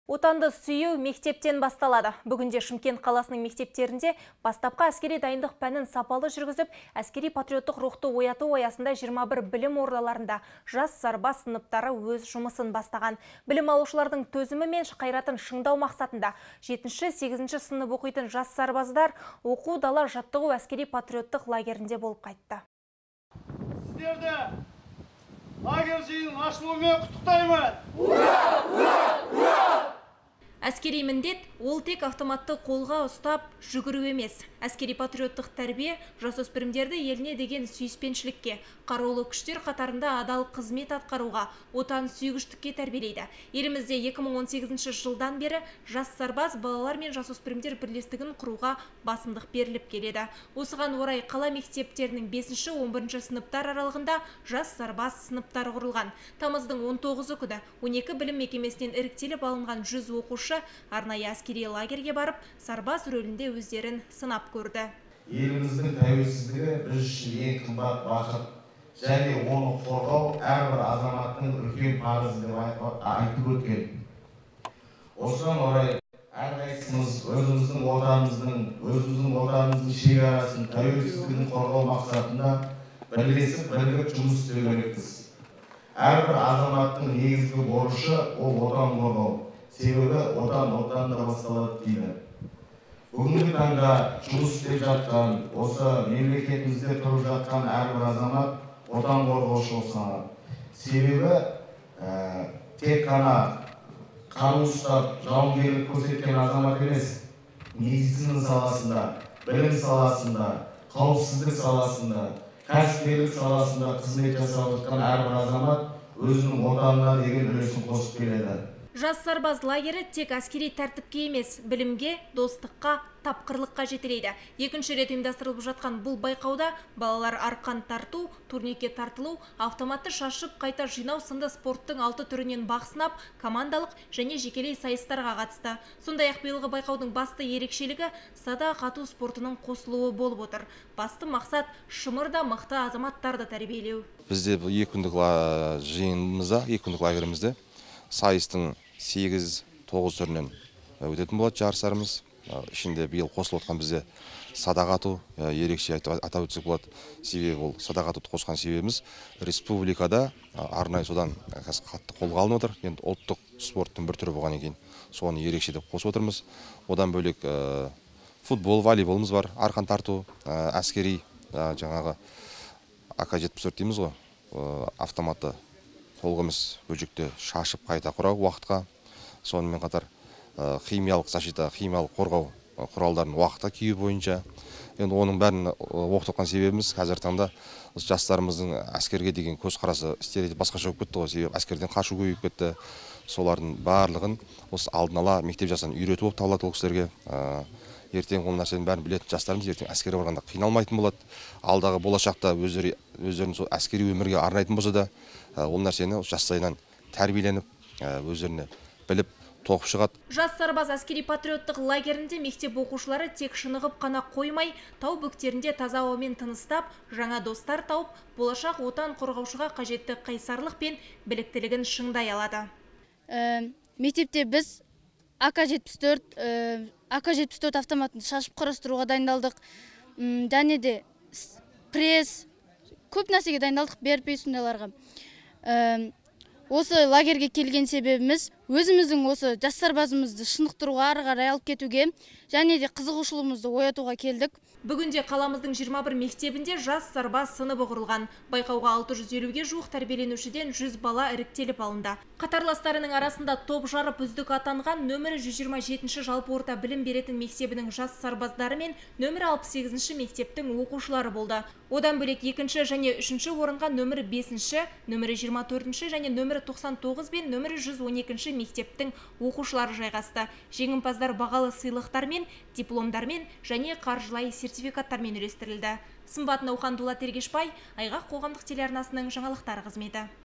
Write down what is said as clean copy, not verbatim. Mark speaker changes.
Speaker 1: Отанды сүю мектептен басталады. Бүгінде Шымкент қаласының мектептерінде бастапқы әскери дайындық пәнін сапалы жүргізіп, әскери патриоттық рухты ояту аясында 21 білім ордаларында жас сарбаз сыныптары өз жұмысын бастаған. Білім алушылардың төзімі мен қайратын шыңдау мақсатында 7-8 сынып оқитын жас сарбаздар оқу дала жаттығу әскери патриоттық лагерінде болып қайтты.
Speaker 2: Сіздерді лагерь жиынының ашылуымен құттықтаймын.
Speaker 1: Әскери міндет ол тек автоматты қолға ұстап жүгіру емес. Әскери патриоттық тәрбие жасөспірімдерді еліне деген сүйіспеншілікке, қарулы күштер қатарында адал қызмет атқаруға, отан сүйгіштікке тәрбиелейді. Елімізде 2018 жылдан бері жас сарбаз балалар мен жасөспірімдер бірлестігін құруға басымдық беріліп келеді. Осыған орай қала мектептерінің 5-11 сыныптар аралығында жас сарбаз сыныптары құрылған. Тамыздың 19 күні 12 білім мекемесінен іріктеліп алынған 100 оқушы арнайы әскери лагерге барып, сарбаз рөлінде өздерін сынап көрді.
Speaker 3: Еліміздің тәуелсіздігі біз үшін ең қымбат бақыт, және оны қорғау әрбір азаматтың үлкен парызы деп айтып өткен. Осыған орай әрқайсымыз өзіміздің отанымыздың шекарасын, тәуелсіздігін қорғау мақсатында бірлесіп бірігіп жұмыс істеу керекпіз. Әрбір азаматтың негізгі борышы ол отан қорғау. Себебі отанда басталады дейді. Бүгінгі таңда жұмыс істеп жатқан, осы мемлекетімізде тұрып жатқан әрбір азамат отан қорғаушы саналады. Себебі тек қана қару ұстап, жауынгерлік көрсеткен азамат емес, медицина саласында, білім саласында, қауіпсіздік саласында, кәсіпкерлік саласында қызмет жасап жатқан әрбір азамат өзінің отанына деген үлесін қосып келеді.
Speaker 1: Жас сарбаз лагері тек әскери тәртіпке емес, білімге, достыққа, тапқырлыққа жетелейді. Екінші рет ұйымдастырылып жатқан бұл байқауда балалар арқан тарту, турникке тартылу, автоматты шашып қайта жинау сынды спорттың 6 түрінен бақ сынап, командалық және жекелей сайыстарға қатысты. Сондай-ақ биылғы байқаудың басты ерекшелігі садақ ату спортының қосылуы болып отыр. Басты мақсат шымырда мықты азаматтарды тәрбиелеу.
Speaker 4: Бізде бұл 2 күндік жиынымызда, 2 күндік лагерімізде сайыстың 8-9 түрінен өтетін болады жарыстарымыз. Ішінде биыл қосылып отқан бізде садақ ату ерекше атап өтсек болады. Себебі ол садақ атуды қосқан себебіміз республикада арнайы содан қатты қолға алынып отыр. Енді ұлттық спорттың бір түрі болған екен. Соны ерекше деп қосып отырмыз. Одан бөлек футбол, волейболымыз бар, арқан тарту, әскери жаңағы АК-74 дейміз ғой, автоматты қолға емес бөлшекті шашып қайта құрау уақытқа. Сонымен қатар химиялық защита, химиялық қорғау құралдарын уақытқа кию бойынша. Енді оның бәрін оқытып отқан себебіміз қазір таңда жастарымыздың әскерге деген көзқарасы стереотип басқаша болып кетті ғой. Себебі әскерден қашу көбейіп кетті. Солардың барлығын осы алдын ала мектеп жасынан үйрету болып табылады ол кісілерге. Ертең ол нәрсенің бәрін білетін жастарымыз ертең әскерге барғанда қиналмайтын болады. Алдағы болашақта өздерін сол әскери өмірге арнайтын болса да, ол нәрсені жастайынан тәрбиеленіп, өздеріне біліп, тоқып шығады.
Speaker 1: Жас сарбаз әскери патриоттық лагерінде мектеп оқушылары тек шынығып қана қоймай, тау бөктерінде таза ауамен тыныстап, жаңа достар тауып, болашақ отан қорғаушыға қажетті қайсарлық пен біліктілігін шыңдай алады.
Speaker 5: Мектепте біз АК-74 автоматын шашып құрастыруға дайындалдық. Және де пресс, көп нәрсеге дайындалдық беріп сондайларға. Осы лагерге келген себебіміз өзіміздің осы жас сарбазымызды шынықтыруға, ары қарай алып кетуге, және де қызығушылығымызды оятуға келдік.
Speaker 1: Бүгінде қаламыздың 21 мектебінде жас сарбаз сыныбы құрылған. Байқауға 650-ге жуық тәрбиеленушіден 100 бала іріктеліп алынды. Қатарластарының арасында топ жарып үздік атанған нөмірі 127-ші жалпы орта білім беретін мектебінің жас сарбаздары мен нөмірі 68-ші мектептің оқушылары болды. Одан бөлек 2-ші және 3-ші орынға нөмірі 5-ші, нөмірі 24-ші және нөмірі 99 бен нөмірі 112-ші мектептің оқушылары жайғасты. Жеңімпаздар бағалы сыйлықтармен, дипломдармен және қаржылай сертификаттармен үлестірілді. Сымбат Наухан, Дулат Ергешбай, Айғақ қоғамдық телеарнасының жаңалықтар қызметі.